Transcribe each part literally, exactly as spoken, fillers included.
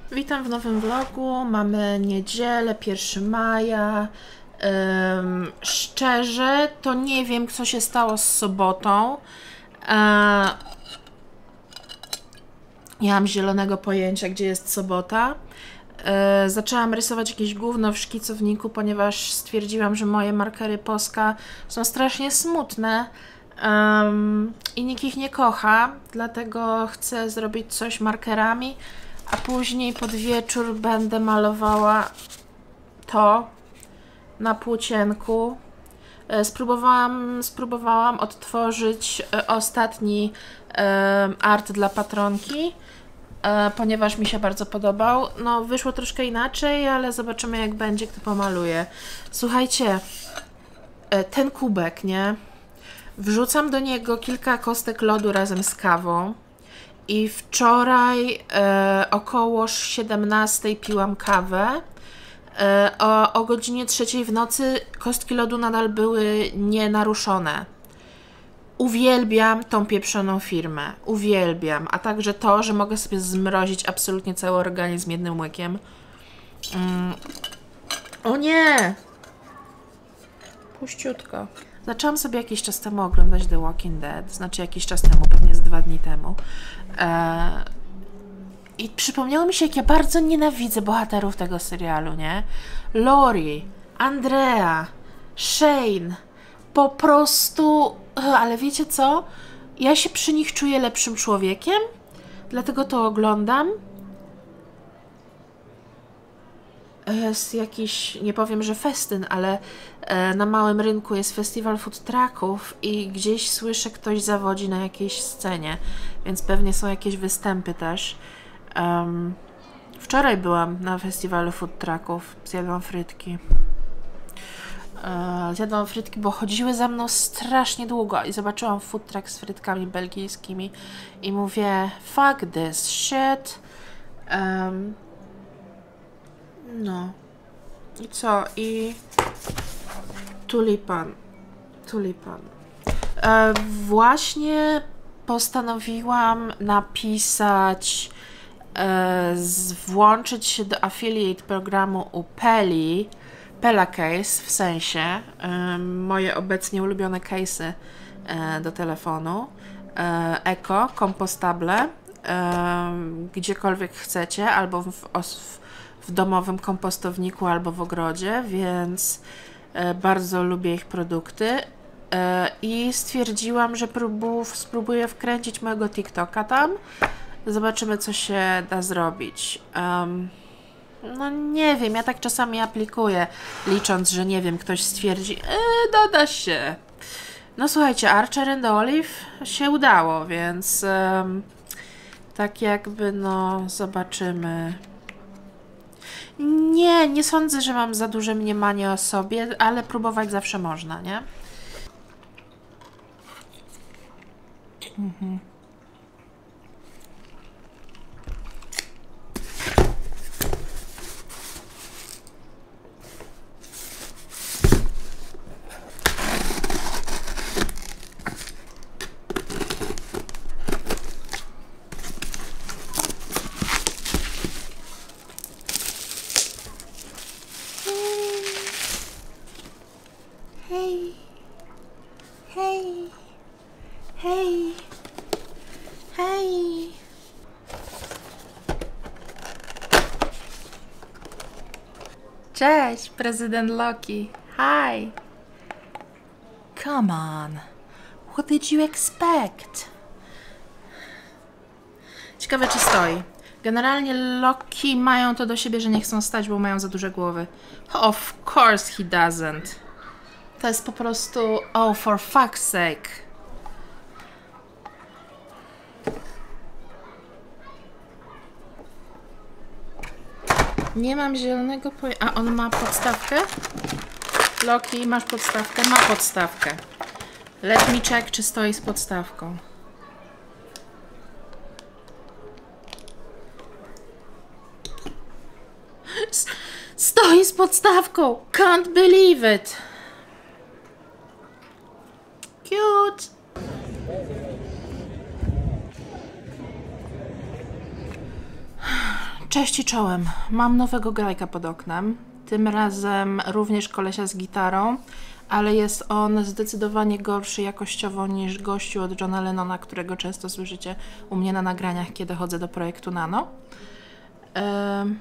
Witam w nowym vlogu. Mamy niedzielę, pierwszego maja. Um, szczerze, to nie wiem, co się stało z sobotą. Uh, nie mam zielonego pojęcia, gdzie jest sobota. Uh, zaczęłam rysować jakieś gówno w szkicowniku, ponieważ stwierdziłam, że moje markery Posca są strasznie smutne. Um, I nikt ich nie kocha, dlatego chcę zrobić coś markerami, a później pod wieczór będę malowała to na płócienku. Spróbowałam, spróbowałam odtworzyć ostatni um, art dla patronki, um, ponieważ mi się bardzo podobał. No, wyszło troszkę inaczej, ale zobaczymy, jak będzie, kto pomaluje. Słuchajcie, ten kubek, nie? Wrzucam do niego kilka kostek lodu razem z kawą i wczoraj e, około siedemnastej piłam kawę. E, o, o godzinie trzeciej w nocy kostki lodu nadal były nienaruszone. Uwielbiam tą pieprzoną firmę. Uwielbiam. A także to, że mogę sobie zmrozić absolutnie cały organizm jednym łykiem. Mm. O nie! Puściutko. Zaczęłam sobie jakiś czas temu oglądać The Walking Dead, znaczy jakiś czas temu, pewnie z dwa dni temu. Eee, I przypomniało mi się, jak ja bardzo nienawidzę bohaterów tego serialu, nie? Lori, Andrea, Shane, po prostu... Ale wiecie co? Ja się przy nich czuję lepszym człowiekiem, dlatego to oglądam. Jest jakiś, nie powiem, że festyn, ale e, na małym rynku jest festiwal food trucków i gdzieś słyszę, ktoś zawodzi na jakiejś scenie, więc pewnie są jakieś występy też. Um, wczoraj byłam na festiwalu food trucków, zjadłam frytki. E, zjadłam frytki, bo chodziły za mną strasznie długo i zobaczyłam food truck z frytkami belgijskimi i mówię, fuck this shit. Um, No. I co? I tulipan. Tulipan. E, właśnie postanowiłam napisać, e, z, włączyć się do affiliate programu u Peli, Pela Case, w sensie e, moje obecnie ulubione case'y e, do telefonu. E, Eko, kompostable, e, gdziekolwiek chcecie, albo w, w w domowym kompostowniku albo w ogrodzie, więc e, bardzo lubię ich produkty e, i stwierdziłam, że próbu, spróbuję wkręcić mojego TikToka tam. Zobaczymy, co się da zrobić. Um, no nie wiem, ja tak czasami aplikuję, licząc, że nie wiem, ktoś stwierdzi, e, doda się. No słuchajcie, Archer and Olive się udało, więc um, tak jakby, no zobaczymy. Nie, nie sądzę, że mam za duże mniemanie o sobie, ale próbować zawsze można, nie? Mhm. Hej, hej, hej, hej. Cześć, prezydent Loki. Hi. Come on. What did you expect? Ciekawe, czy stoi. Generalnie Loki mają to do siebie, że nie chcą stać, bo mają za duże głowy. Of course he doesn't. To jest po prostu... Oh, for fuck's sake. Nie mam zielonego pojęcia... A on ma podstawkę? Loki, masz podstawkę? Ma podstawkę. Let me check, czy stoi z podstawką. S stoi z podstawką! Can't believe it! Cute! Cześć i czołem. Mam nowego grajka pod oknem. Tym razem również kolesia z gitarą, ale jest on zdecydowanie gorszy jakościowo niż gościu od Johna Lennona, którego często słyszycie u mnie na nagraniach, kiedy chodzę do projektu Nano. Eee...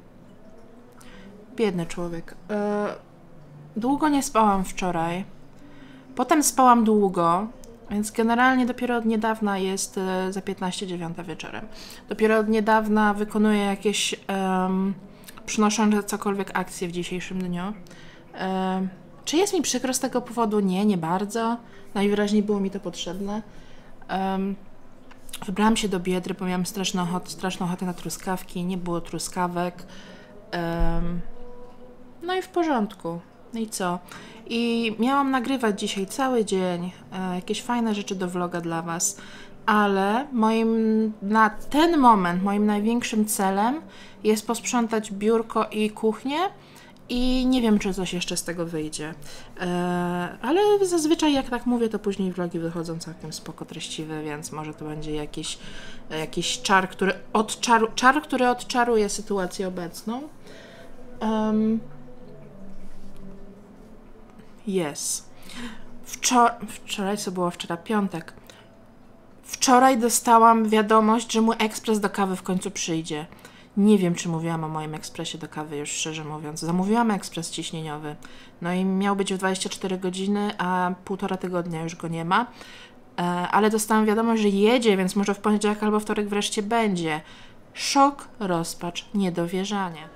Biedny człowiek. Eee... Długo nie spałam wczoraj. Potem spałam długo, więc generalnie dopiero od niedawna jest e, za piętnaście dziewiąta wieczorem. Dopiero od niedawna wykonuję jakieś um, przynoszące cokolwiek akcje w dzisiejszym dniu. Um, czy jest mi przykro z tego powodu? Nie, nie bardzo. Najwyraźniej było mi to potrzebne. Um, wybrałam się do Biedry, bo miałam straszną ochotę, straszną ochotę na truskawki. Nie było truskawek. Um, no i w porządku. No i co? I miałam nagrywać dzisiaj cały dzień e, jakieś fajne rzeczy do vloga dla Was, ale moim, na ten moment moim największym celem jest posprzątać biurko i kuchnię i nie wiem, czy coś jeszcze z tego wyjdzie. E, ale zazwyczaj jak tak mówię, to później vlogi wychodzą całkiem spoko treściwe, więc może to będzie jakiś, jakiś czar, który odczaru, czar, który odczaruje sytuację obecną. Um, Jest. Wczor wczoraj, co było wczoraj? Piątek. Wczoraj dostałam wiadomość, że mój ekspres do kawy w końcu przyjdzie. Nie wiem, czy mówiłam o moim ekspresie do kawy, już szczerze mówiąc. Zamówiłam ekspres ciśnieniowy. No i miał być w dwadzieścia cztery godziny, a półtora tygodnia już go nie ma. E, ale dostałam wiadomość, że jedzie, więc może w poniedziałek albo wtorek wreszcie będzie. Szok, rozpacz, niedowierzanie.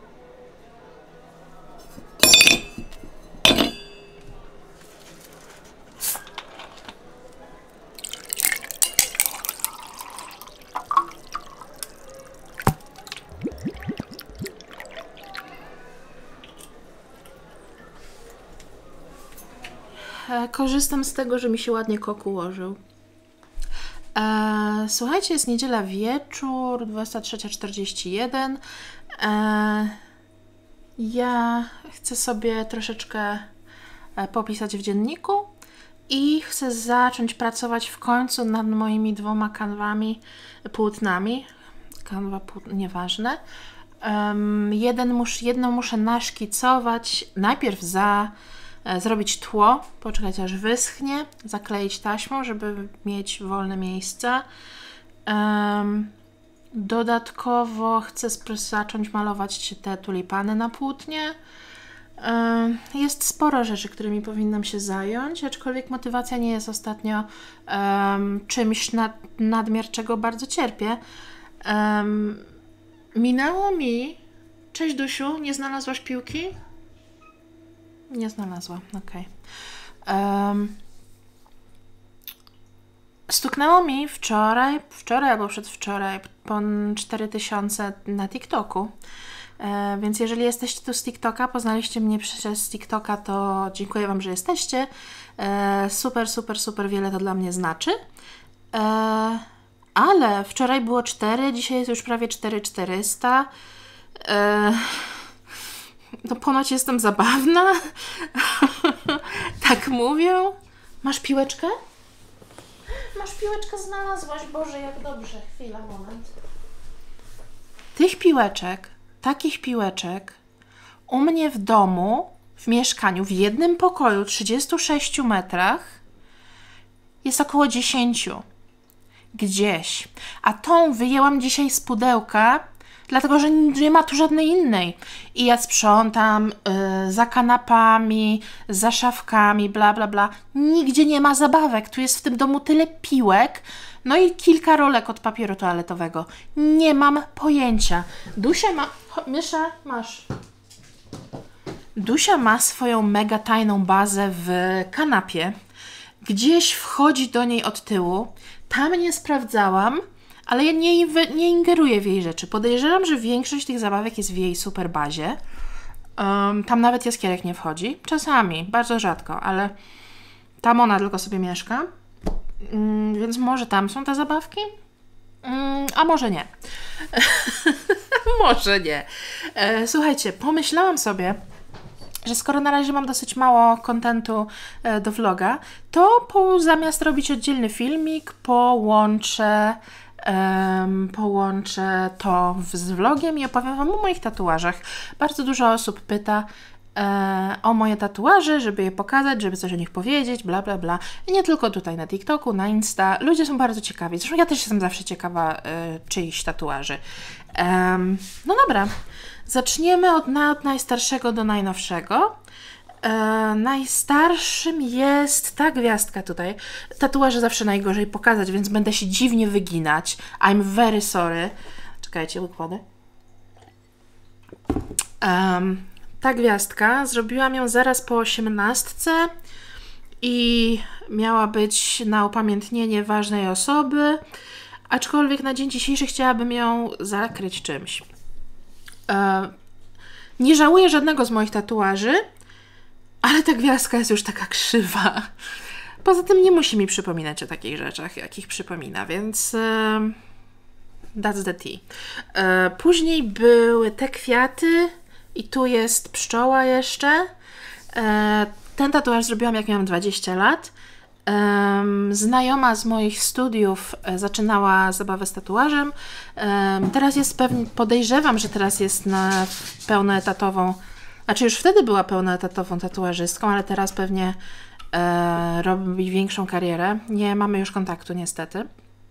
Korzystam z tego, że mi się ładnie kok ułożył. E, słuchajcie, jest niedziela wieczór, dwudziesta trzecia czterdzieści jeden. E, ja chcę sobie troszeczkę popisać w dzienniku i chcę zacząć pracować w końcu nad moimi dwoma kanwami, płótnami. Kanwa, płótno, nieważne. Um, jeden mus, jedno muszę naszkicować, najpierw za zrobić tło, poczekać aż wyschnie, zakleić taśmą, żeby mieć wolne miejsca. Um, dodatkowo chcę zacząć malować te tulipany na płótnie. Um, jest sporo rzeczy, którymi powinnam się zająć, aczkolwiek motywacja nie jest ostatnio um, czymś nad, nadmiar, czego bardzo cierpię. Um, minęło mi... Cześć Dusiu, nie znalazłaś piłki? Nie znalazła, okej. Okay. Um, stuknęło mi wczoraj, wczoraj albo przedwczoraj ponad cztery tysiące na TikToku. E, więc jeżeli jesteście tu z TikToka, poznaliście mnie przez TikToka, to dziękuję Wam, że jesteście. E, super, super, super wiele to dla mnie znaczy. E, ale wczoraj było cztery, dzisiaj jest już prawie cztery tysiące czterysta. E, No ponoć jestem zabawna. Tak mówią. Masz piłeczkę? Masz piłeczkę, znalazłaś. Boże, jak dobrze. Chwila, moment. Tych piłeczek, takich piłeczek u mnie w domu, w mieszkaniu, w jednym pokoju, trzydziestu sześciu metrach jest około dziesięciu. Gdzieś. A tą wyjęłam dzisiaj z pudełka, dlatego, że nie ma tu żadnej innej. I ja sprzątam y, za kanapami, za szafkami, bla, bla, bla. Nigdzie nie ma zabawek. Tu jest w tym domu tyle piłek, no i kilka rolek od papieru toaletowego. Nie mam pojęcia. Dusia ma... Mysza, masz. Dusia ma swoją mega tajną bazę w kanapie. Gdzieś wchodzi do niej od tyłu. Tam nie sprawdzałam, ale ja nie, nie ingeruję w jej rzeczy. Podejrzewam, że większość tych zabawek jest w jej super bazie. Um, tam nawet jaskierek nie wchodzi. Czasami, bardzo rzadko, ale tam ona tylko sobie mieszka. Um, więc może tam są te zabawki? Um, a może nie. Może nie. E, słuchajcie, pomyślałam sobie, że skoro na razie mam dosyć mało kontentu do vloga, to po, zamiast robić oddzielny filmik, połączę Um, połączę to z vlogiem i opowiem Wam o moich tatuażach. Bardzo dużo osób pyta e, o moje tatuaże, żeby je pokazać, żeby coś o nich powiedzieć, bla bla bla. I nie tylko tutaj na TikToku, na Insta. Ludzie są bardzo ciekawi. Zresztą ja też jestem zawsze ciekawa e, czyichś tatuaży. Um, no dobra, zaczniemy od, na, od najstarszego do najnowszego. E, najstarszym jest ta gwiazdka tutaj. Tatuaże zawsze najgorzej pokazać, więc będę się dziwnie wyginać. I'm very sorry. Czekajcie, wykładę. Um, ta gwiazdka, zrobiłam ją zaraz po osiemnastce i miała być na upamiętnienie ważnej osoby, aczkolwiek na dzień dzisiejszy chciałabym ją zakryć czymś. E, nie żałuję żadnego z moich tatuaży, ale ta gwiazdka jest już taka krzywa. Poza tym nie musi mi przypominać o takich rzeczach, jakich przypomina, więc e, that's the tea. E, później były te kwiaty i tu jest pszczoła jeszcze. E, ten tatuaż zrobiłam, jak miałam dwadzieścia lat. E, znajoma z moich studiów e, zaczynała zabawę z tatuażem. E, teraz jest pewnie, podejrzewam, że teraz jest na pełnoetatową. Znaczy już wtedy była pełnoetatową tatuażystką, ale teraz pewnie e, robi większą karierę. Nie mamy już kontaktu niestety.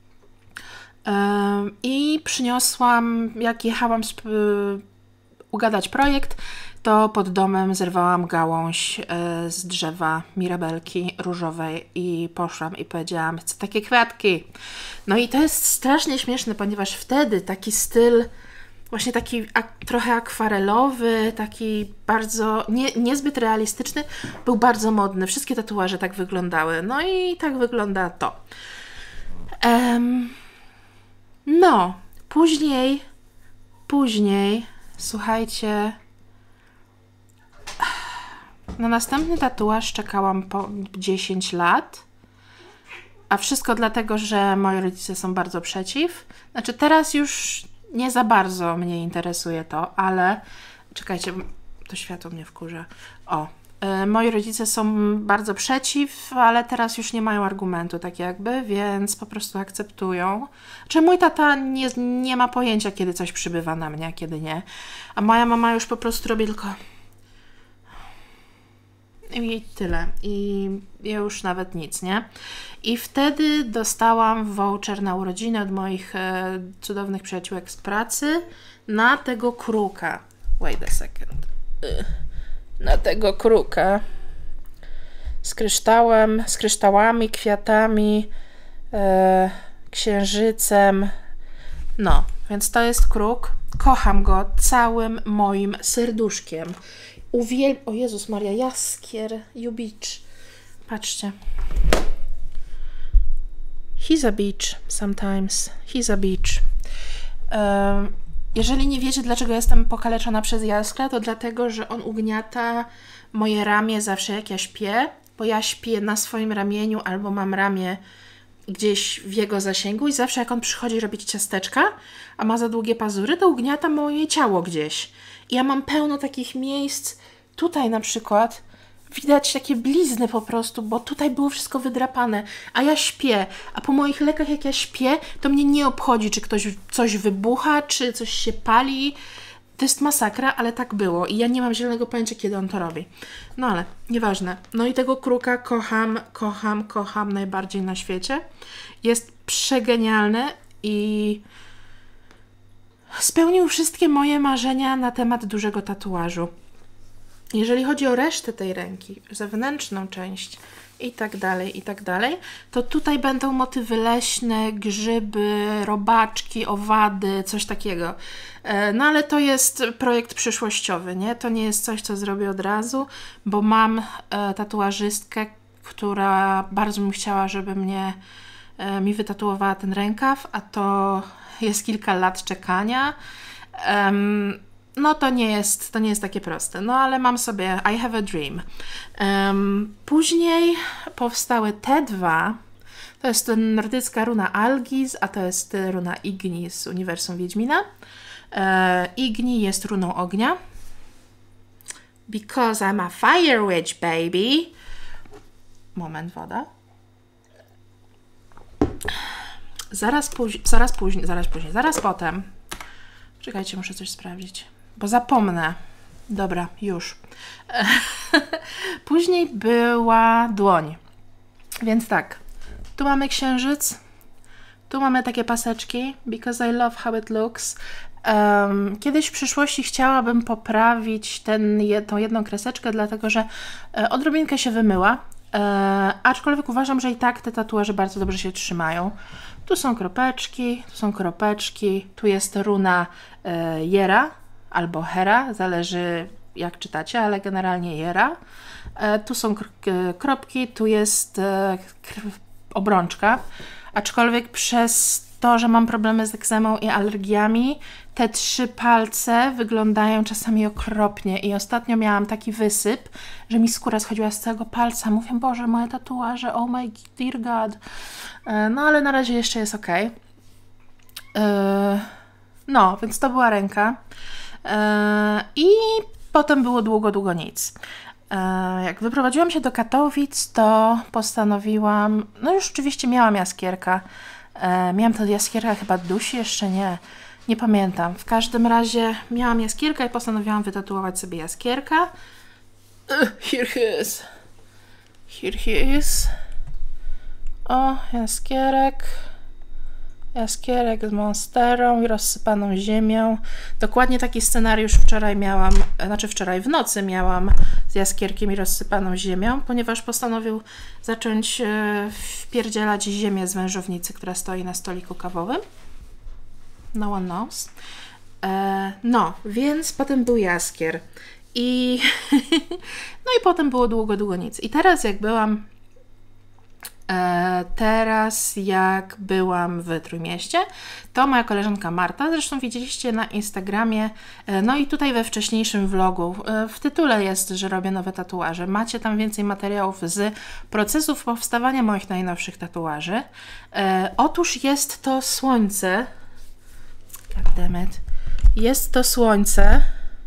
E, I przyniosłam, jak jechałam sp- ugadać projekt, to pod domem zerwałam gałąź e, z drzewa mirabelki różowej i poszłam i powiedziałam, chcę takie kwiatki. No i to jest strasznie śmieszne, ponieważ wtedy taki styl właśnie taki ak- trochę akwarelowy, taki bardzo nie, niezbyt realistyczny, był bardzo modny. Wszystkie tatuaże tak wyglądały. No i tak wygląda to. Um, no, później, później, słuchajcie, na następny tatuaż czekałam po dziesięć lat. A wszystko dlatego, że moi rodzice są bardzo przeciw. Znaczy teraz już nie za bardzo mnie interesuje to, ale czekajcie, to światło mnie wkurza. O, yy, moi rodzice są bardzo przeciw, ale teraz już nie mają argumentu tak jakby, więc po prostu akceptują. Czy mój tata nie, nie ma pojęcia, kiedy coś przybywa na mnie, a kiedy nie. A moja mama już po prostu robi tylko i tyle. I ja już nawet nic, nie? I wtedy dostałam voucher na urodziny od moich e, cudownych przyjaciółek z pracy na tego kruka. Wait a second. Y, na tego kruka. Z kryształem, z kryształami, kwiatami, e, księżycem. No, więc to jest kruk. Kocham go całym moim serduszkiem. Uwiel... O Jezus Maria, jaskier, you bitch. Patrzcie. He's a bitch sometimes. He's a bitch. Um, jeżeli nie wiecie, dlaczego jestem pokaleczona przez jaskra, to dlatego, że on ugniata moje ramię zawsze jak ja śpię, bo ja śpię na swoim ramieniu albo mam ramię gdzieś w jego zasięgu i zawsze jak on przychodzi robić ciasteczka, a ma za długie pazury, to ugniata moje ciało gdzieś. I ja mam pełno takich miejsc, tutaj na przykład widać takie blizny po prostu, bo tutaj było wszystko wydrapane, a ja śpię, a po moich lekach jak ja śpię, to mnie nie obchodzi, czy ktoś coś wybucha, czy coś się pali. To jest masakra, ale tak było i ja nie mam zielonego pojęcia, kiedy on to robi. No ale nieważne. No i tego kruka kocham, kocham, kocham najbardziej na świecie. Jest przegenialny i spełnił wszystkie moje marzenia na temat dużego tatuażu. Jeżeli chodzi o resztę tej ręki, zewnętrzną część i tak dalej, i tak dalej, to tutaj będą motywy leśne, grzyby, robaczki, owady, coś takiego. No ale to jest projekt przyszłościowy, nie? To nie jest coś, co zrobię od razu, bo mam e, tatuażystkę, która bardzo bym chciała, żeby mnie e, mi wytatuowała ten rękaw, a to jest kilka lat czekania. Um, no to nie jest, to nie jest takie proste. No ale mam sobie I have a dream. Um, później powstały te dwa. To jest nordycka runa Algiz, a to jest runa Igni z uniwersum Wiedźmina. E, Igni jest runą ognia. Because I'm a fire witch, baby. Moment, woda. zaraz później, zaraz później, zaraz później, zaraz potem. Czekajcie, muszę coś sprawdzić, bo zapomnę. Dobra, już. Później była dłoń. Więc tak, tu mamy księżyc, tu mamy takie paseczki, because I love how it looks. Um, kiedyś w przyszłości chciałabym poprawić ten, tą jedną kreseczkę, dlatego że e, odrobinkę się wymyła, e, aczkolwiek uważam, że i tak te tatuaże bardzo dobrze się trzymają. Tu są kropeczki, tu są kropeczki, tu jest runa e, Jera albo Hera, zależy jak czytacie, ale generalnie Jera. E, tu są kropki, tu jest e, obrączka, aczkolwiek przez to, że mam problemy z ekzemą i alergiami, te trzy palce wyglądają czasami okropnie i ostatnio miałam taki wysyp, że mi skóra schodziła z całego palca. Mówię, Boże, moje tatuaże, oh my dear God. No ale na razie jeszcze jest ok. No, więc to była ręka. I potem było długo, długo nic. Jak wyprowadziłam się do Katowic, to postanowiłam, no już oczywiście miałam jaskierka. Miałam tę jaskierkę chyba dusi, jeszcze nie. Nie pamiętam. W każdym razie miałam jaskierkę i postanowiłam wytatuować sobie jaskierka. Uh, here he is. Here he is. O, jaskierek. Jaskierek z monsterą i rozsypaną ziemią. Dokładnie taki scenariusz wczoraj miałam, znaczy wczoraj w nocy miałam z jaskierkiem i rozsypaną ziemią, ponieważ postanowił zacząć e, wpierdzielać ziemię z wężownicy, która stoi na stoliku kawowym. No one knows. E, no, więc potem był jaskier. I no i potem było długo, długo nic. I teraz jak byłam e, teraz jak byłam w Trójmieście, to moja koleżanka Marta, zresztą widzieliście na Instagramie, e, no i tutaj we wcześniejszym vlogu, e, w tytule jest, że robię nowe tatuaże. Macie tam więcej materiałów z procesów powstawania moich najnowszych tatuaży. E, otóż jest to słońce. God damn it. Jest to słońce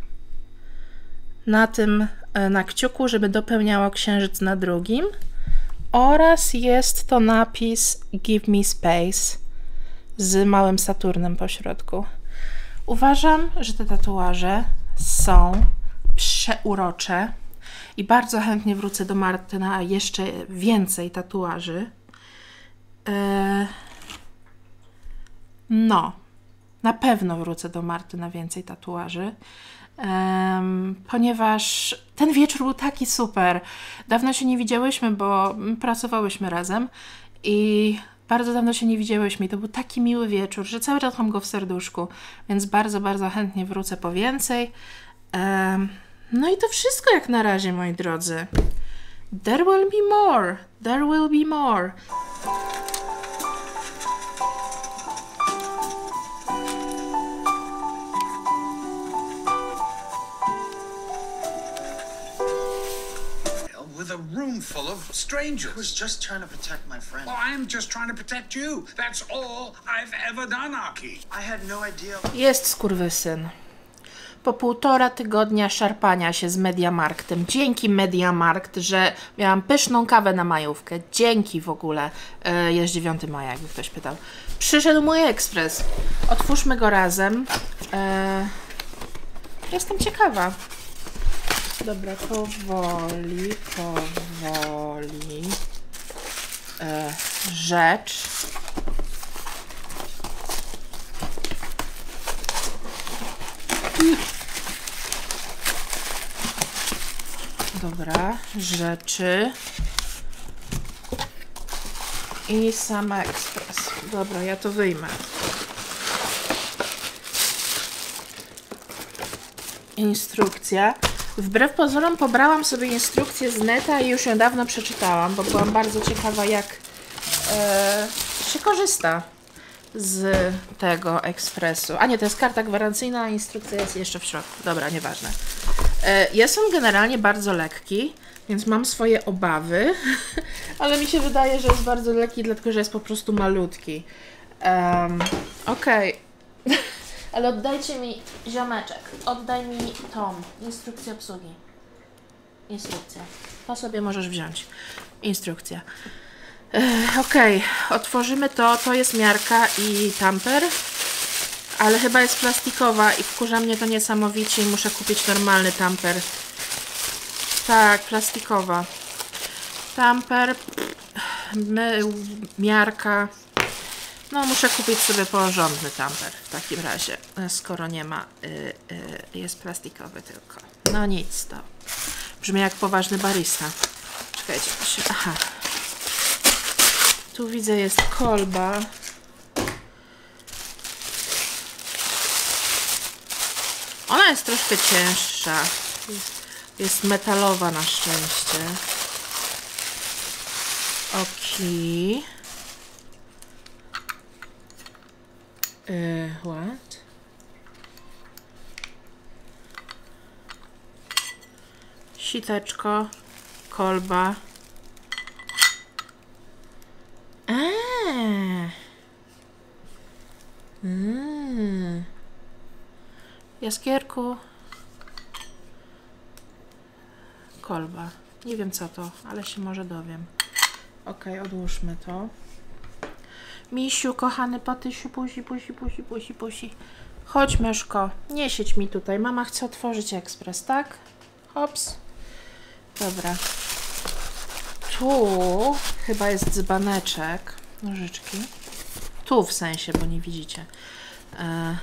na tym, na kciuku, żeby dopełniało księżyc na drugim, oraz jest to napis Give me space z małym Saturnem po środku. Uważam, że te tatuaże są przeurocze i bardzo chętnie wrócę do Marty na jeszcze więcej tatuaży. Eee, no, na pewno wrócę do Marty na więcej tatuaży. Um, ponieważ ten wieczór był taki super. Dawno się nie widziałyśmy, bo pracowałyśmy razem i bardzo dawno się nie widziałyśmy i to był taki miły wieczór, że cały czas mam go w serduszku, więc bardzo, bardzo chętnie wrócę po więcej. Um, no i to wszystko jak na razie, moi drodzy. There will be more. There will be more. With a room full of strangers. I was just trying to protect my friend. Well, I'm just trying to protect you. That's all I've ever done, Aki. I had no idea. Jest skurwysyn. Po półtora tygodnia szarpania się z Mediamarktem. Dzięki Mediamarkt, że miałam pyszną kawę na majówkę. Dzięki w ogóle. E, jest dziewiątego maja, jakby ktoś pytał. Przyszedł mój ekspres. Otwórzmy go razem. E, jestem ciekawa. Dobra, powoli, powoli. E, rzecz. I... Dobra, rzeczy. I sama ekspres. Dobra, ja to wyjmę. Instrukcja. Wbrew pozorom pobrałam sobie instrukcję z neta i już ją dawno przeczytałam, bo byłam bardzo ciekawa, jak e, się korzysta z tego ekspresu. A nie, to jest karta gwarancyjna, a instrukcja jest jeszcze w środku. Dobra, nieważne. E, jest on generalnie bardzo lekki, więc mam swoje obawy, ale mi się wydaje, że jest bardzo lekki, dlatego że jest po prostu malutki. Um, Okej. Okay. Ale oddajcie mi, ziomeczek, oddaj mi tą instrukcję obsługi. Instrukcja. To sobie możesz wziąć. Instrukcja. Okej, okay. Otworzymy to. To jest miarka i tamper. Ale chyba jest plastikowa i wkurza mnie to niesamowicie i muszę kupić normalny tamper. Tak, plastikowa. Tamper, my, miarka. No muszę kupić sobie porządny tamper w takim razie, skoro nie ma, y, y, jest plastikowy tylko. No nic, to brzmi jak poważny barista. Czekajcie, się, aha. Tu widzę jest kolba. Ona jest troszkę cięższa. Jest metalowa na szczęście. Okej. Yy, what? Siteczko. Kolba. Eee. Mm. Jaskierku. Kolba. Nie wiem co to, ale się może dowiem. Ok, odłóżmy to. Misiu, kochany patysiu, pusi, pusi, pusi, pusi, pusi. Chodź, myszko. Nie siedź mi tutaj. Mama chce otworzyć ekspres, tak? Hops. Dobra. Tu chyba jest dzbaneczek. Nożyczki. Tu w sensie, bo nie widzicie. E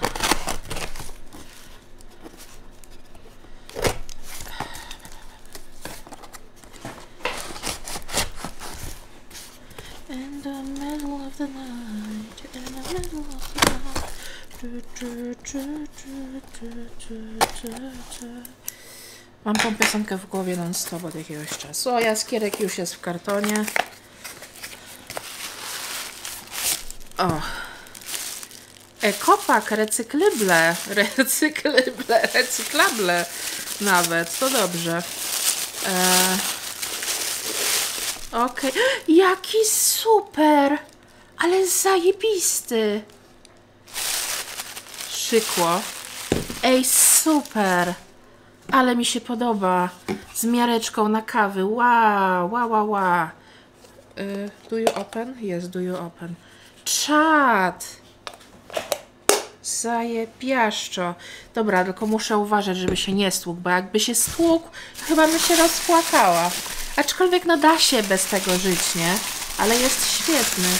In the middle of the night, in the middle of the night. Du, du, du, du, du, du, du. Mam tą piosenkę w głowie non-stop od jakiegoś czasu. O, jaskierek już jest w kartonie. O. Ekopak, recyklible, recyklible, recyklable nawet, to dobrze. Eee. Okej, okay. Jaki super, ale zajebisty. Szykło. Ej, super, ale mi się podoba. Z miareczką na kawy, wow, wow, wow, wow. Yy, do you open? Yes, do you open. Czad. Zajebiaszczo. Dobra, tylko muszę uważać, żeby się nie stłukł, bo jakby się stłukł, chyba bym się rozpłakała. Aczkolwiek no da się bez tego żyć, nie? Ale jest świetny.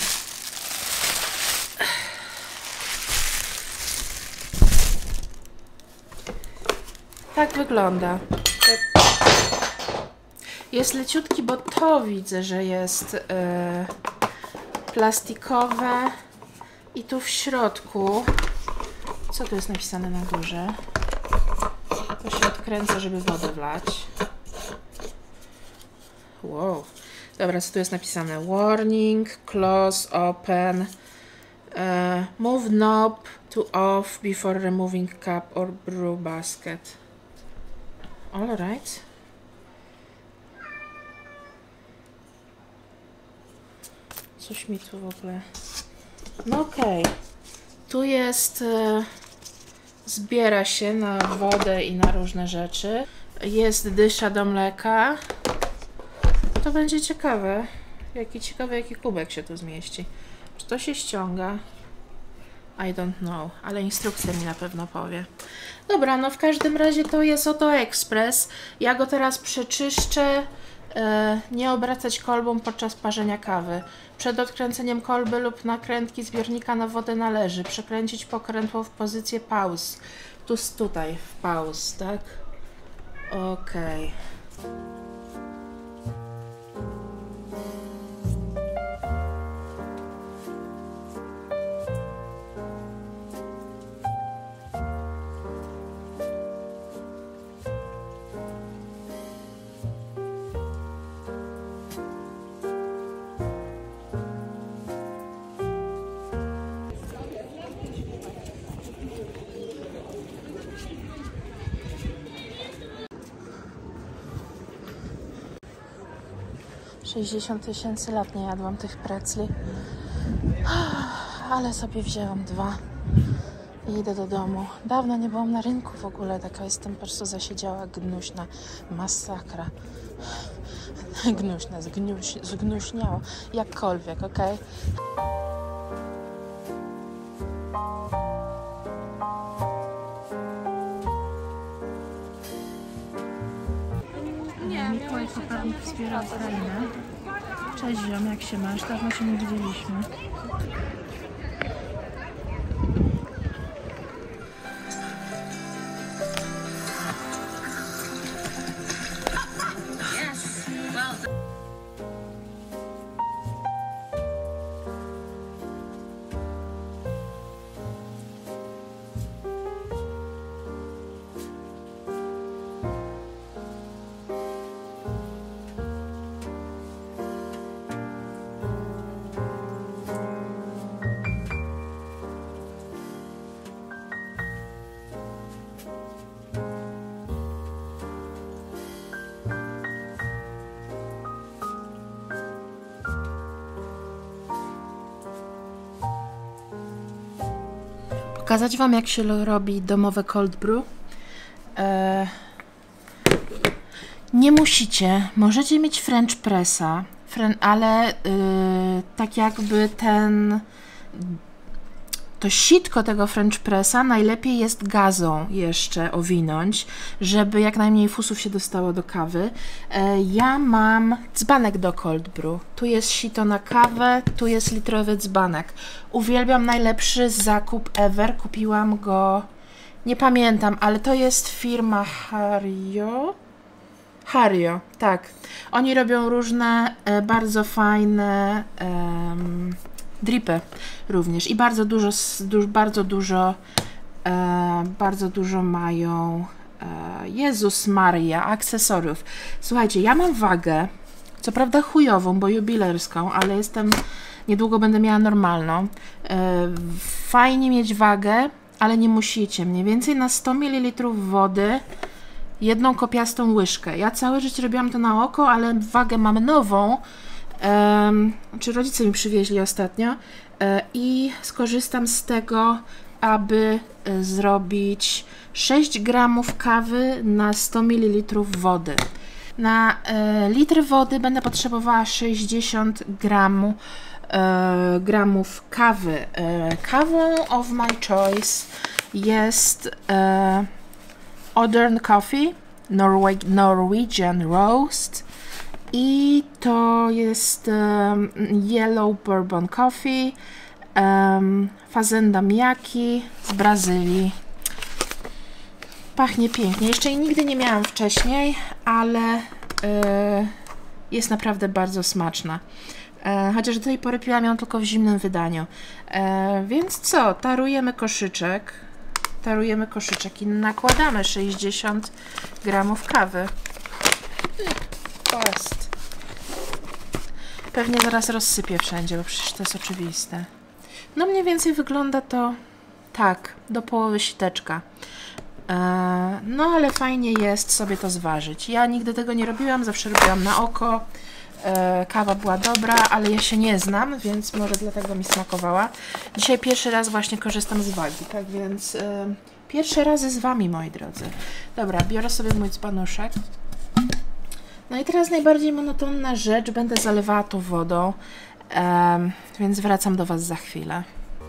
Tak wygląda. Jest leciutki, bo to widzę, że jest yy, plastikowe. I tu w środku, co tu jest napisane na górze? To się odkręca, żeby wodę wlać. Wow. Dobra, co tu jest napisane? Warning, close, open. Uh, move knob to off before removing cup or brew basket. All right. Coś mi tu w ogóle... No okej. Okay. Tu jest... E, zbiera się na wodę i na różne rzeczy. Jest dysza do mleka. To będzie ciekawe. Jaki ciekawy, jaki kubek się tu zmieści. Czy to się ściąga? I don't know, ale instrukcja mi na pewno powie. Dobra, no w każdym razie to jest oto ekspres. Ja go teraz przeczyszczę. E, nie obracać kolbą podczas parzenia kawy. Przed odkręceniem kolby lub nakrętki zbiornika na wodę należy przekręcić pokrętło w pozycję pauz. Tu, tutaj, w pauz, tak? Okej. Okay. sześćdziesiąt tysięcy lat nie jadłam tych precli, ale sobie wzięłam dwa I idę do domu. Dawno nie byłam na rynku w ogóle, taka jestem po prostu zasiedziała, gnuśna, masakra. Gnuśna, zgniuś, zgnuśniała, jakkolwiek, okej? Okay? Mikołaj Kopernik wspiera Ukrainę. Cześć ziom, jak się masz? Dawno się nie widzieliśmy. Pokazać wam, jak się robi domowe cold brew. Eee, nie musicie, możecie mieć French pressa, ale yy, tak jakby ten to sitko tego French pressa najlepiej jest gazą jeszcze owinąć, żeby jak najmniej fusów się dostało do kawy. E, ja mam dzbanek do cold brew. Tu jest sito na kawę, tu jest litrowy dzbanek. Uwielbiam, najlepszy zakup ever. Kupiłam go, nie pamiętam, ale to jest firma Hario. Hario, tak. Oni robią różne e, bardzo fajne um, dripy również i bardzo dużo, du, bardzo dużo, e, bardzo dużo mają, e, Jezus Maria, akcesoriów. Słuchajcie, ja mam wagę, co prawda chujową, bo jubilerską, ale jestem, niedługo będę miała normalną. E, fajnie mieć wagę, ale nie musicie. Mniej więcej na sto mililitrów wody jedną kopiastą łyżkę. Ja całe życie robiłam to na oko, ale wagę mam nową. Um, czy rodzice mi przywieźli ostatnio e, i skorzystam z tego, aby e, zrobić sześć gramów kawy na sto mililitrów wody. Na e, litr wody będę potrzebowała sześćdziesiąt gramów, e, gramów kawy. E, kawą of my choice jest e, Modern Coffee Norwe Norwegian Roast. I to jest um, Yellow Bourbon Coffee, um, Fazenda Miyaki z Brazylii. Pachnie pięknie. Jeszcze jej nigdy nie miałam wcześniej, ale y, jest naprawdę bardzo smaczna. E, chociaż do tej pory piłam ją tylko w zimnym wydaniu. E, więc co? Tarujemy koszyczek. Tarujemy koszyczek i nakładamy sześćdziesiąt gramów kawy. Jest. Pewnie zaraz rozsypię wszędzie, bo przecież to jest oczywiste. No mniej więcej wygląda to tak, do połowy siteczka. Eee, no ale fajnie jest sobie to zważyć. Ja nigdy tego nie robiłam, zawsze robiłam na oko. Eee, kawa była dobra, ale ja się nie znam, więc może dlatego mi smakowała. Dzisiaj pierwszy raz właśnie korzystam z wagi, tak więc eee, pierwsze razy z wami, moi drodzy. Dobra, biorę sobie mój dzbanuszek. No i teraz najbardziej monotonna rzecz, będę zalewała to wodą, um, więc wracam do was za chwilę.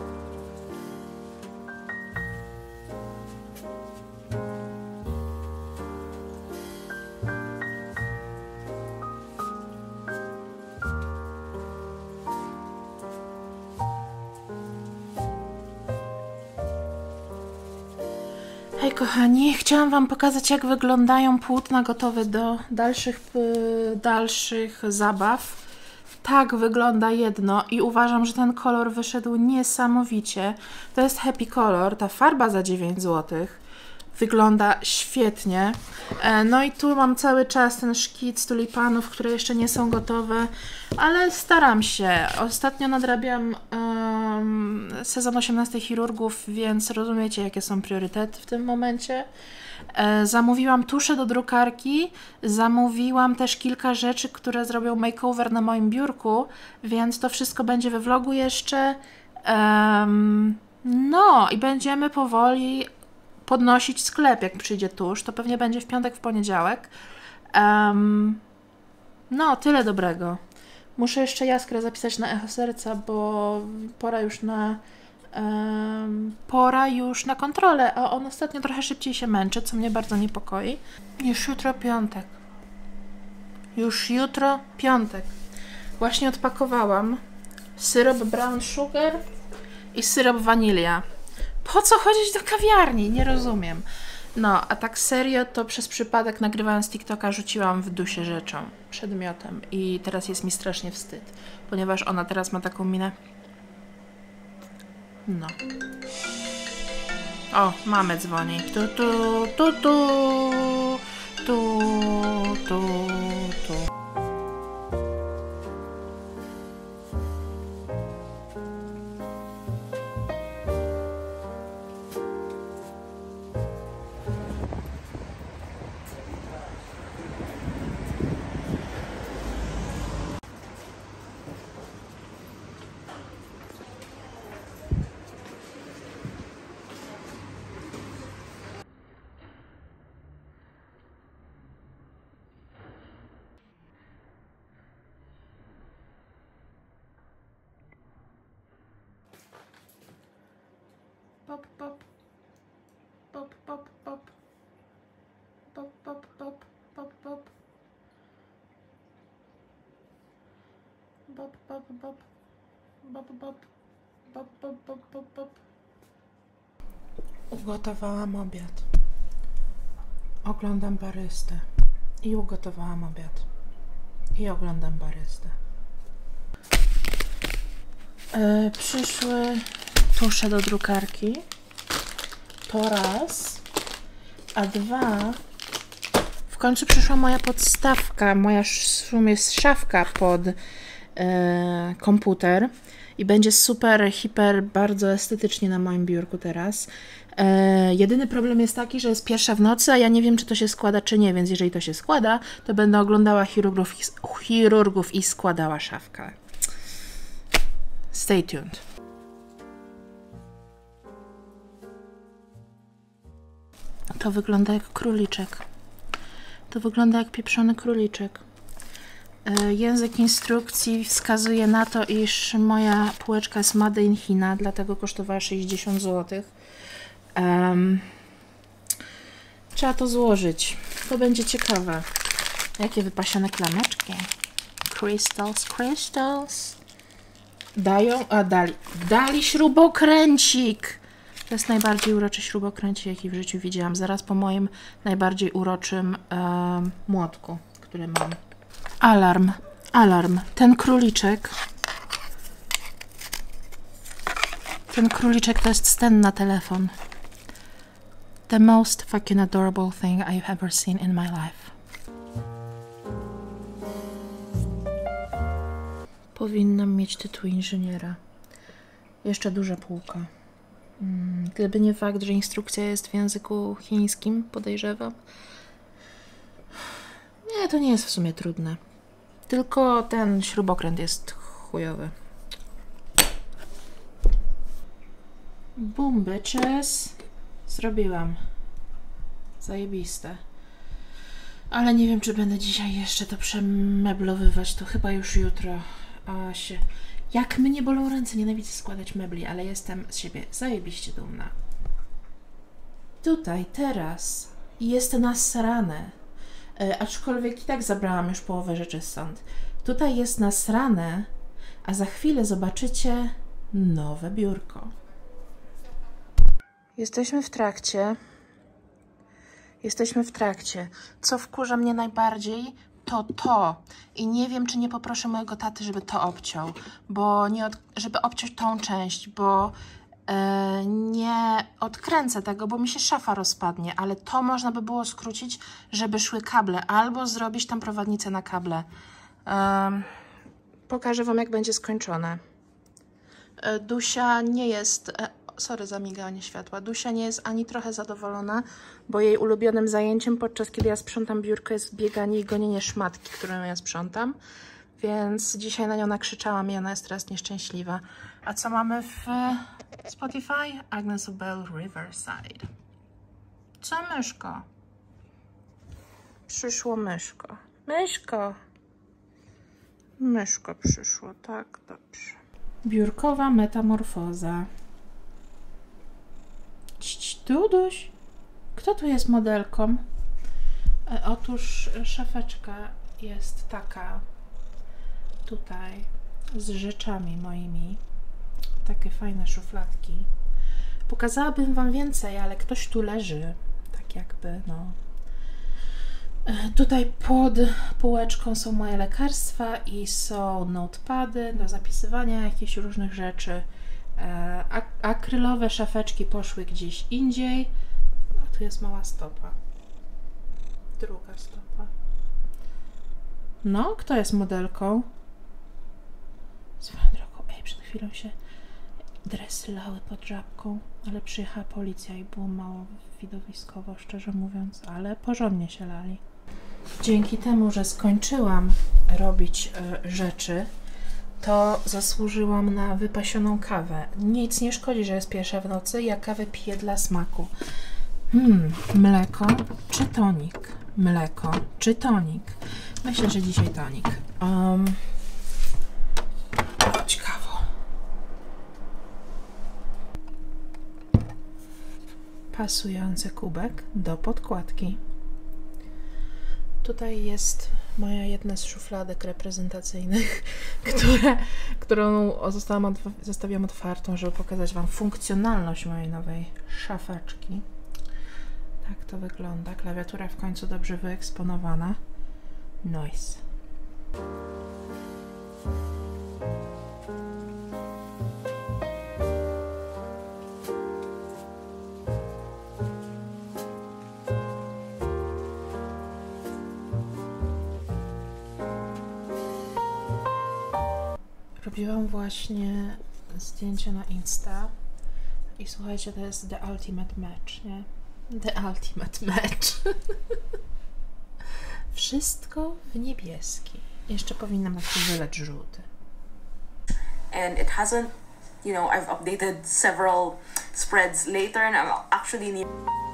Hej kochani, chciałam wam pokazać, jak wyglądają płótna gotowe do dalszych, dalszych zabaw. Tak wygląda jedno i uważam, że ten kolor wyszedł niesamowicie. To jest Happy Color, ta farba za dziewięć złotych. Wygląda świetnie. No i tu mam cały czas ten szkic tulipanów, które jeszcze nie są gotowe, ale staram się. Ostatnio nadrabiam um, sezon osiemnaście chirurgów, więc rozumiecie, jakie są priorytety w tym momencie. E, zamówiłam tusze do drukarki, zamówiłam też kilka rzeczy, które zrobią makeover na moim biurku, więc to wszystko będzie we vlogu jeszcze. Um, No i będziemy powoli podnosić sklep, jak przyjdzie tusz. To pewnie będzie w piątek, w poniedziałek. Um, no, tyle dobrego. Muszę jeszcze Jaskrę zapisać na Echo Serca, bo pora już na um, pora już na kontrolę, a on ostatnio trochę szybciej się męczy, co mnie bardzo niepokoi. Już jutro piątek. Już jutro piątek. Właśnie odpakowałam syrop brown sugar i syrop wanilia. Po co chodzić do kawiarni? Nie rozumiem. No, a tak serio, to przez przypadek nagrywając TikToka rzuciłam w dusie rzeczą, przedmiotem i teraz jest mi strasznie wstyd, ponieważ ona teraz ma taką minę. No. O, mamy dzwoni. Tu, tu, tu, tu, tu, tu, tu. Pop, pop. Pop, pop, pop. Pop, pop, pop. Pop, pop. Pop, pop, pop. Pop, pop. Pop, pop, pop, pop, pop. Ugotowałam obiad. Oglądam barystę. I ugotowałam obiad. I oglądam barystę. Yy, przyszły tusze do drukarki. To raz. A dwa. W końcu przyszła moja podstawka, moja w sumie szafka pod e, komputer. I będzie super, hiper, bardzo estetycznie na moim biurku teraz. E, jedyny problem jest taki, że jest pierwsza w nocy, a ja nie wiem, czy to się składa, czy nie, więc jeżeli to się składa, to będę oglądała chirurgów, chirurgów i składała szafkę. Stay tuned. To wygląda jak króliczek. To wygląda jak pieprzony króliczek. E, język instrukcji wskazuje na to, iż moja półeczka jest made in China, dlatego kosztowała sześćdziesiąt złotych. Um, trzeba to złożyć. To będzie ciekawe. Jakie wypasione klameczki. Crystals, crystals. Dają, a dali. Dali śrubokręcik. To jest najbardziej uroczy śrubokręcik, jaki w życiu widziałam. Zaraz po moim najbardziej uroczym e, młotku, który mam. Alarm, alarm. Ten króliczek. Ten króliczek to jest sten na telefon. The most fucking adorable thing I've ever seen in my life. Powinnam mieć tytuł inżyniera. Jeszcze duża półka. Gdyby nie fakt, że instrukcja jest w języku chińskim, podejrzewam. Nie, to nie jest w sumie trudne. Tylko ten śrubokręt jest chujowy. Boom, bitches. Zrobiłam. Zajebiste. Ale nie wiem, czy będę dzisiaj jeszcze to przemeblowywać. To chyba już jutro. A się... Jak mnie bolą ręce, nienawidzę składać mebli, ale jestem z siebie zajebiście dumna. Tutaj, teraz jest nasrane. E, aczkolwiek i tak zabrałam już połowę rzeczy stąd. Tutaj jest nasrane, a za chwilę zobaczycie nowe biurko. Jesteśmy w trakcie. Jesteśmy w trakcie. Co wkurza mnie najbardziej, to to. I nie wiem, czy nie poproszę mojego taty, żeby to obciął, bo nie od, żeby obciąć tą część, bo e, nie odkręcę tego, bo mi się szafa rozpadnie, ale to można by było skrócić, żeby szły kable, albo zrobić tam prowadnicę na kable. E, pokażę wam, jak będzie skończone. E, Dusia nie jest... E, Sorry za miganie światła. Dusia nie jest ani trochę zadowolona, bo jej ulubionym zajęciem, podczas kiedy ja sprzątam biurko, jest bieganie i gonienie szmatki, którą ja sprzątam. Więc dzisiaj na nią nakrzyczałam i ona jest teraz nieszczęśliwa. A co mamy w Spotify, Agnes Obel, Riverside. Co, myszko? Przyszło myszko. Myszko! Myszko przyszło, tak, dobrze. Biurkowa metamorfoza. Cii, Duduś, kto tu jest modelką? E, otóż szafeczka jest taka tutaj z rzeczami moimi. Takie fajne szufladki. Pokazałabym wam więcej, ale ktoś tu leży. Tak jakby, no. E, tutaj pod półeczką są moje lekarstwa i są notepady do zapisywania jakichś różnych rzeczy. E, ak akrylowe szafeczki poszły gdzieś indziej. A tu jest mała stopa. Druga stopa. No, kto jest modelką? Swoją drogą, ej, przed chwilą się dresy lały pod żabką, ale przyjechała policja i było mało widowiskowo, szczerze mówiąc, ale porządnie się lali. Dzięki temu, że skończyłam robić y, rzeczy, to zasłużyłam na wypasioną kawę. Nic nie szkodzi, że jest pierwsza w nocy, ja kawę piję dla smaku. Hmm, mleko czy tonik? Mleko czy tonik? Myślę, że dzisiaj tonik. Um, ciekawo. Pasujący kubek do podkładki. Tutaj jest moja jedna z szufladek reprezentacyjnych, które, którą zostałam zostawiłam otwartą, żeby pokazać wam funkcjonalność mojej nowej szafeczki. Tak to wygląda. Klawiatura w końcu dobrze wyeksponowana. Nice. Robiłam właśnie zdjęcie na Insta i słuchajcie, to jest the ultimate match, nie? The ultimate match. Wszystko w niebieski. Jeszcze powinnam na to wyleć żółty. And it hasn't, you know, I've updated several spreads later and I'm actually need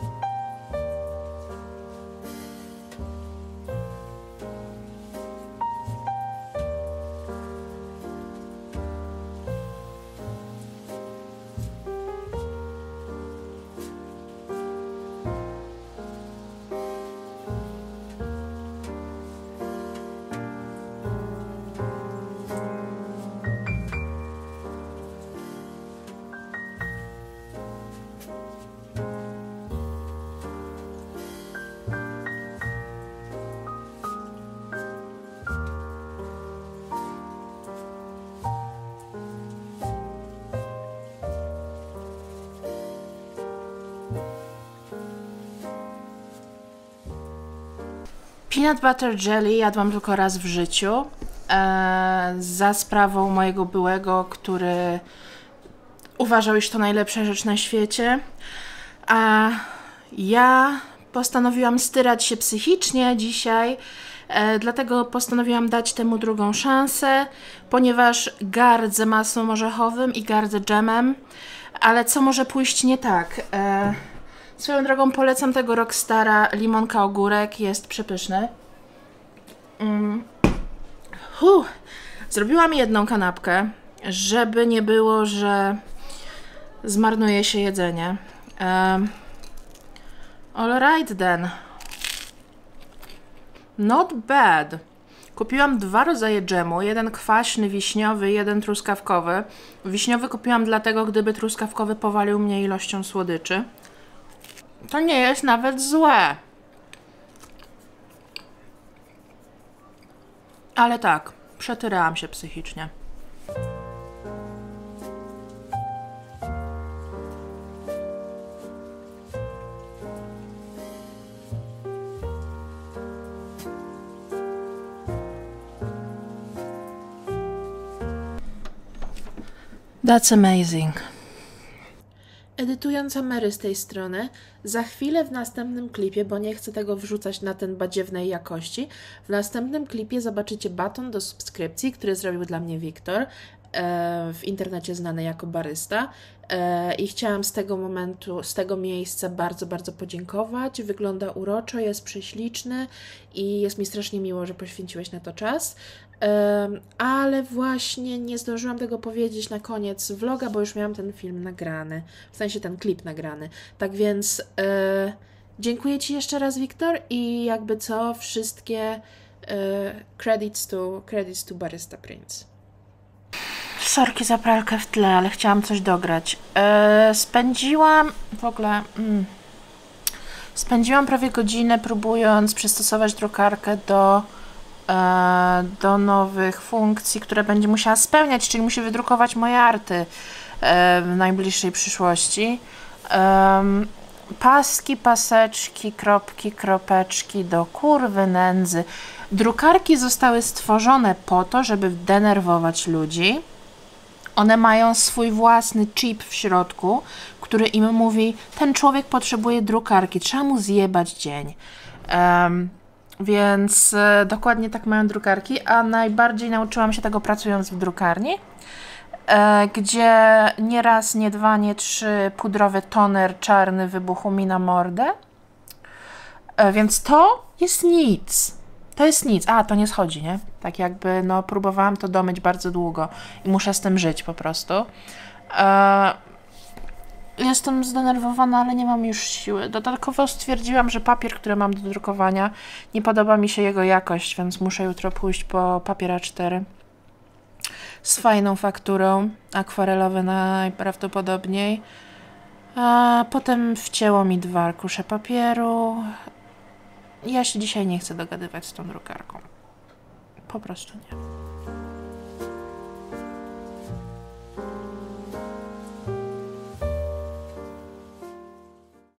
Peanut butter jelly jadłam tylko raz w życiu, e, za sprawą mojego byłego, który uważał, iż to najlepsza rzecz na świecie, a ja postanowiłam styrać się psychicznie dzisiaj, e, dlatego postanowiłam dać temu drugą szansę, ponieważ gardzę masłem orzechowym i gardzę dżemem, ale co może pójść nie tak? E, Swoją drogą polecam tego Rockstara limonka ogórek, jest przepyszny. Mm. Huh. Zrobiłam jedną kanapkę, żeby nie było, że zmarnuje się jedzenie. Um. Alright then. Not bad. Kupiłam dwa rodzaje dżemu, jeden kwaśny, wiśniowy, jeden truskawkowy. Wiśniowy kupiłam dlatego, gdyby truskawkowy powalił mnie ilością słodyczy. To nie jest nawet złe. Ale tak, przetyrałam się psychicznie. That's amazing. Edytująca Mary z tej strony. Za chwilę w następnym klipie, bo nie chcę tego wrzucać na ten badziewnej jakości, w następnym klipie zobaczycie baton do subskrypcji, który zrobił dla mnie Wiktor. w internecie znany jako barysta. I chciałam z tego momentu, z tego miejsca bardzo, bardzo podziękować. Wygląda uroczo, jest prześliczny i jest mi strasznie miło, że poświęciłeś na to czas. Ale właśnie nie zdążyłam tego powiedzieć na koniec vloga, bo już miałam ten film nagrany, w sensie ten klip nagrany. Tak więc e, dziękuję Ci jeszcze raz, Wiktor, i jakby co, wszystkie e, credits to, credits to Barista Prince. Sorki za pralkę w tle, ale chciałam coś dograć. E, spędziłam w ogóle... Mm, spędziłam prawie godzinę próbując przystosować drukarkę do do nowych funkcji, które będzie musiała spełniać, czyli musi wydrukować moje arty w najbliższej przyszłości. Paski, paseczki, kropki, kropeczki do kurwy nędzy. Drukarki zostały stworzone po to, żeby denerwować ludzi. One mają swój własny chip w środku, który im mówi, ten człowiek potrzebuje drukarki, trzeba mu zjebać dzień. Um, Więc e, dokładnie tak mają drukarki, a najbardziej nauczyłam się tego pracując w drukarni, e, gdzie nie raz, nie dwa, nie trzy pudrowy toner czarny wybuchł mi na mordę. E, więc to jest nic. To jest nic. A, to nie schodzi, nie? Tak jakby, no, próbowałam to domyć bardzo długo i muszę z tym żyć po prostu. E, Jestem zdenerwowana, ale nie mam już siły. Dodatkowo stwierdziłam, że papier, który mam do drukowania, nie podoba mi się jego jakość, więc muszę jutro pójść po papier A cztery z fajną fakturą, akwarelowy najprawdopodobniej. A potem wcięło mi dwa arkusze papieru. Ja się dzisiaj nie chcę dogadywać z tą drukarką. Po prostu nie.